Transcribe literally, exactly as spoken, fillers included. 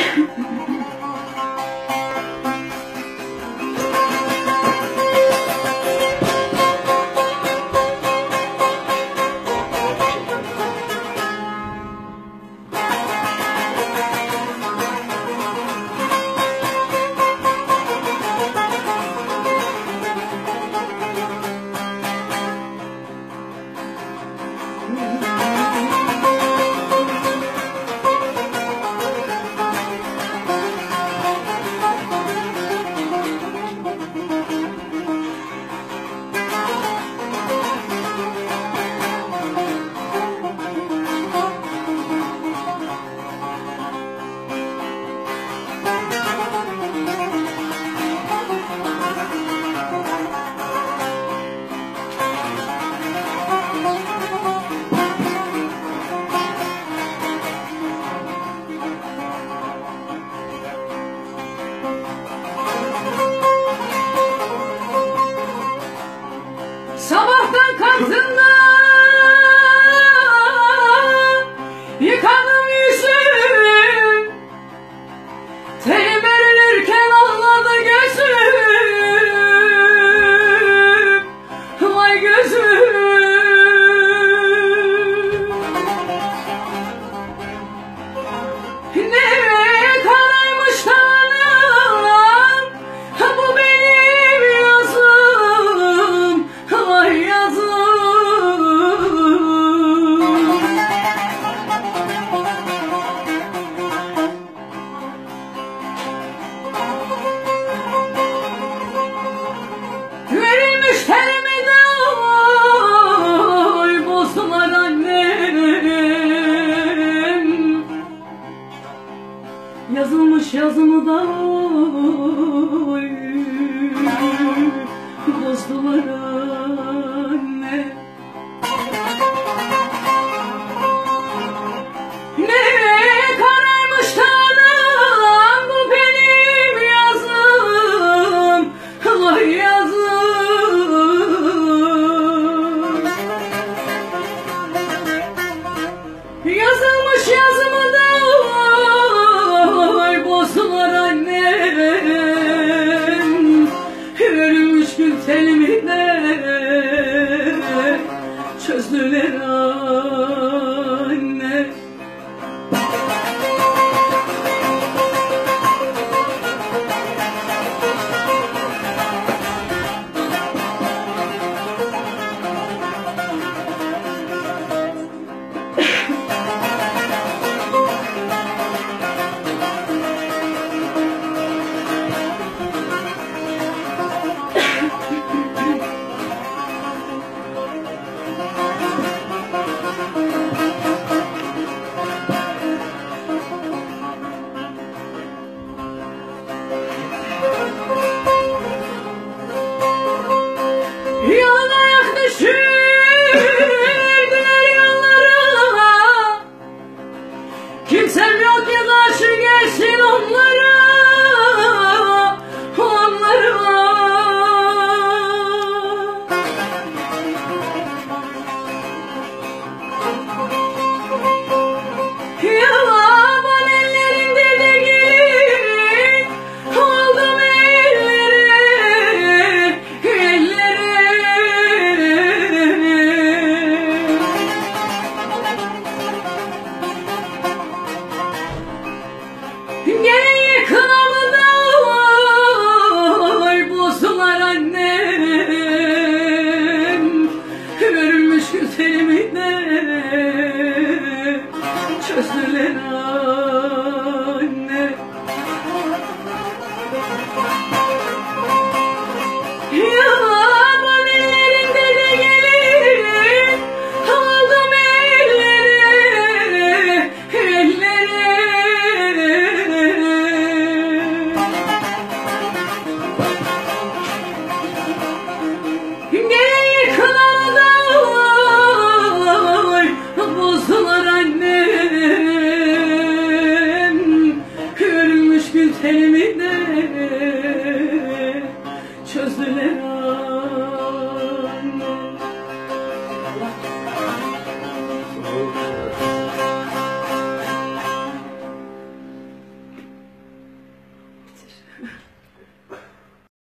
Sabahtan kalktığımda yıkadım yüzüm, telim erilirken ağladı gözüm, vay gözüm. Ne kararmış tanrım, bu benim yazım, vay yazım. Verilmiş terimi de oy bozdular annem, yazılmış yazımı da oy bozdular anne. Ne kararmış tanrım, bu benim yazım, vay yazım. Yazılmış yazımı da oy bozdular annem, örülmüş gül telimi de çözdüler anne. Yoluna yak düşürdüler yollara, kimsem yok ya karşı gelsin onlara, onlara. Yalan ellerinde de gelin, oldum elleri, elleri. Gene yıkılamı da oy bozdular annem, örülmüş gül telimi de çözdüler anne. Yalan ellerinde de gelin, oldum elleri, elleri. Gene yıkılamı da oy bozdular annem,